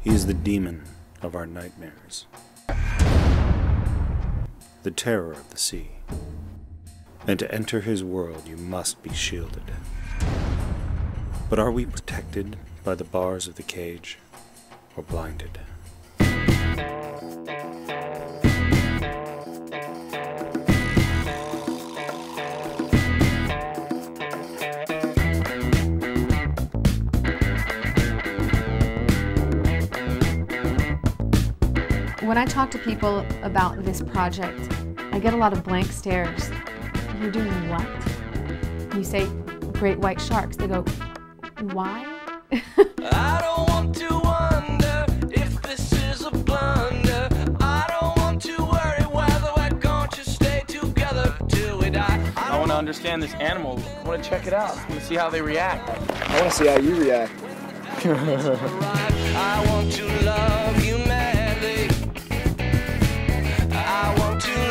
He is the demon of our nightmares, the terror of the sea. And to enter his world, you must be shielded. But are we protected by the bars of the cage, or blinded? When I talk to people about this project, I get a lot of blank stares. You're doing what? You say, great white sharks. They go, why? I don't want to wonder if this is a blunder. I don't want to worry whether we're going to stay together till we die. I want to understand this animal. I want to check it out. I want to see how they react. I want to see how you react. I want to love you madly. I want to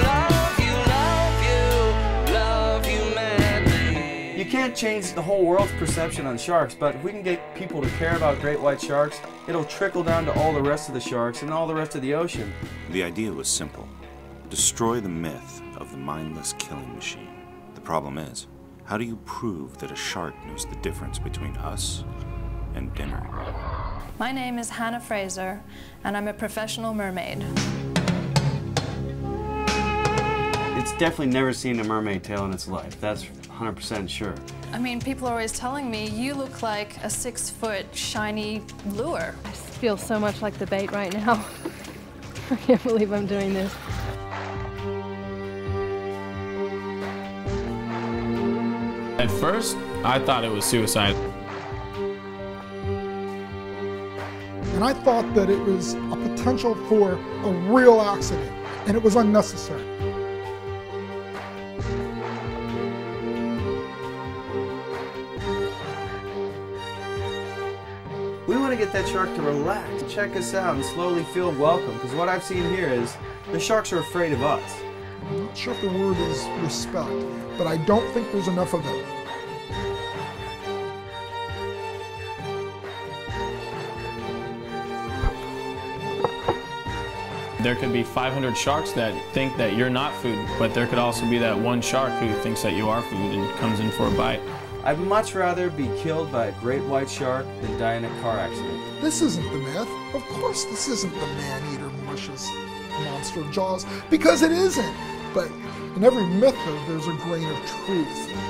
love you madly. You can't change the whole world's perception on sharks, but if we can get people to care about great white sharks, it'll trickle down to all the rest of the sharks and all the rest of the ocean. The idea was simple. Destroy the myth of the mindless killing machine. The problem is, how do you prove that a shark knows the difference between us and dinner? My name is Hannah Fraser, and I'm a professional mermaid. It's definitely never seen a mermaid tail in its life. That's 100% sure. I mean, people are always telling me, you look like a 6-foot shiny lure. I feel so much like the bait right now. I can't believe I'm doing this. At first, I thought it was suicide. And I thought that it was a potential for a real accident, and it was unnecessary. We want to get that shark to relax, check us out, and slowly feel welcome, because what I've seen here is the sharks are afraid of us. I'm not sure if the word is respect, but I don't think there's enough of it. There could be 500 sharks that think that you're not food, but there could also be that one shark who thinks that you are food and comes in for a bite. I'd much rather be killed by a great white shark than die in a car accident. This isn't the myth. Of course this isn't the man-eater malicious monster of Jaws, because it isn't. But in every myth, though, there's a grain of truth.